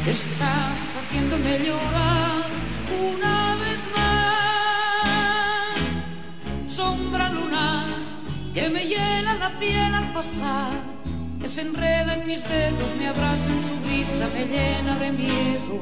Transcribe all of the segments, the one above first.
que estás haciéndome llorar una vez más. Sombra lunar que me hiela la piel al pasar, que se enreda en mis dedos, me abraza en su brisa, me llena de miedo.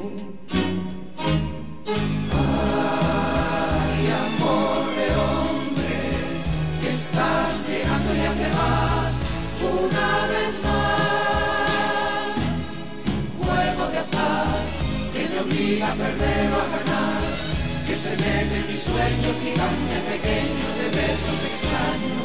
Ay, amor de hombre, que estás llegando y ya te vas una vez más. Fuego de azar que me obliga a perder o a ganar, que se mete en mi sueño gigante pequeño de besos extraños.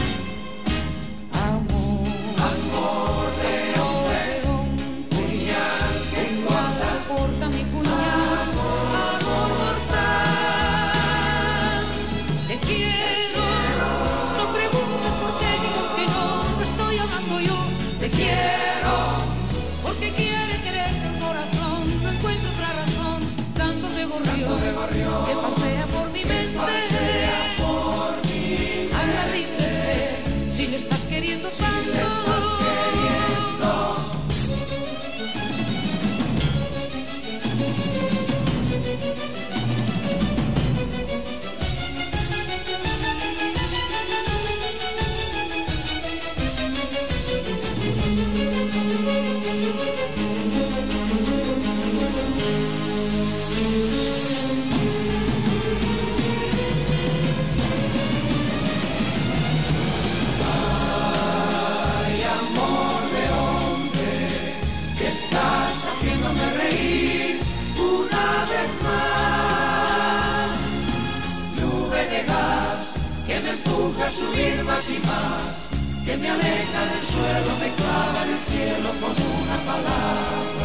Amor de hombre, puñal que corta mi puñal, amor mortal. Te quiero, no preguntes por qué ni por qué no estoy hablando yo. Te quiero, porque quiere quererte el corazón, no encuentro otra razón. Canto de gorrión que pasea por mi mente. Anda, ríndete, si le estás queriendo tanto. Estás haciéndome reír una vez más. Nube de gas que me empuja a subir más y más, que me aleja del suelo, me clava en el cielo con una palabra.